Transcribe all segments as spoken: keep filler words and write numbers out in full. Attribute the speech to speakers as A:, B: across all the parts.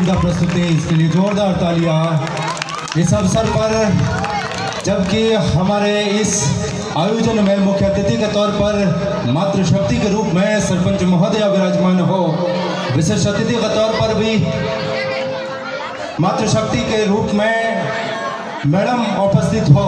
A: उम्दा प्रस्तुति, इसके लिए जोरदार तालियां। इस अवसर पर जबकि हमारे इस आयोजन में मुख्य अतिथि के तौर पर मातृशक्ति के रूप में सरपंच महोदय विराजमान हो, विशेष अतिथि के तौर पर भी मातृशक्ति के रूप में मैडम उपस्थित हो,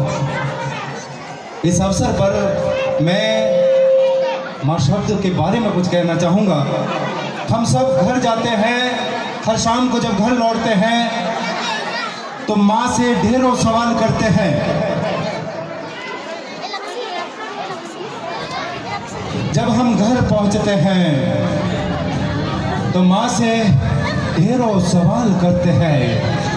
A: इस अवसर पर मैं माँ शब्द के बारे में कुछ कहना चाहूँगा। हम सब घर जाते हैं, हर शाम को जब घर लौटते हैं तो माँ से ढेरों सवाल करते हैं। जब हम घर पहुँचते हैं तो माँ से ढेरों सवाल करते हैं।